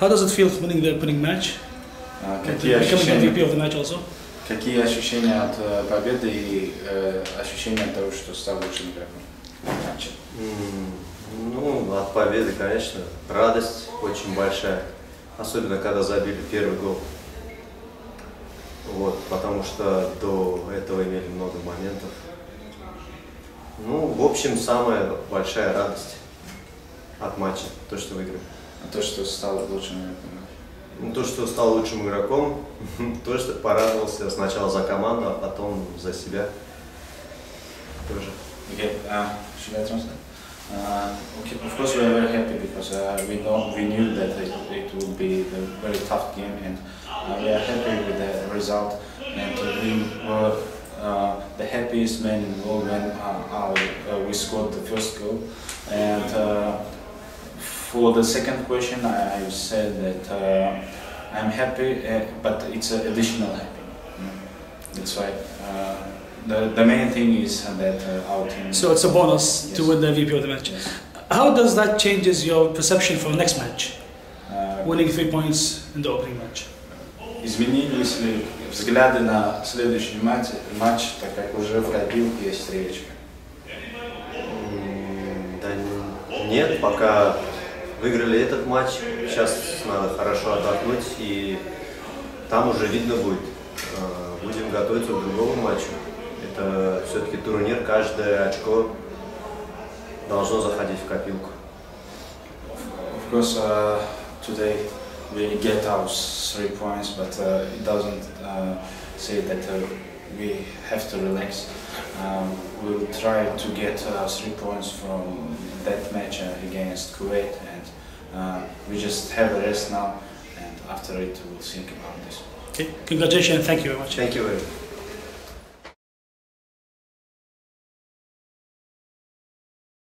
How does it feel winning the opening match? Becoming MVP of the match also? Какие ощущения от победы и ощущения от того, что стал лучшим игроком матча? Ну, от победы, конечно, радость очень большая, особенно когда забили первый гол. Вот, потому что до этого имели много моментов. Ну, в общем, самая большая радость от матча, то, что выиграли. А то, что стал лучшим игроком? Ну, то, что стал лучшим игроком, то, что порадовался сначала за команду, а потом за себя тоже. Okay, should I translate? Okay, of course we are very happy because we knew that it would be a very tough game, and we are happy with the result, and we were the happiest man in the world when we scored the first goal. And for the second question, I said that I'm happy, but it's an additional happy. That's why. The main thing is that our team... So it's a bonus to win the MVP of the match. Yes. How does that changes your perception for the next match? Winning 3 points in the opening match. Изменились ли взгляды на следующий матч, так как уже в копилке есть встреча? Да нет, пока выиграли этот матч, сейчас надо хорошо отдохнуть, и там уже видно будет. Будем готовиться к другому матчу. Это все-таки турнир, каждое очко должно заходить в копилку. Of course, today we get our 3 points, but it doesn't say that we have to relax. We'll try to get 3 points from that match against Kuwait, and we just have a rest now, and after it we'll think about this. Okay, congratulations and thank you very much. Thank you very much.